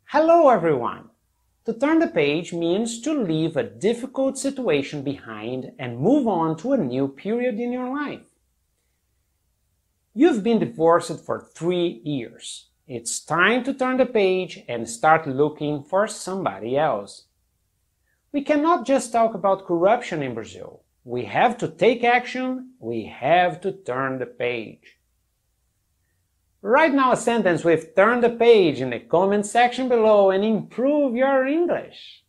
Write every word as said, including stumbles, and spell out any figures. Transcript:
Hello everyone! To turn the page means to leave a difficult situation behind and move on to a new period in your life. You've been divorced for three years. It's time to turn the page and start looking for somebody else. We cannot just talk about corruption in Brazil. We have to take action. We have to turn the page. Write now a sentence with "turn the page" in the comment section below and improve your English.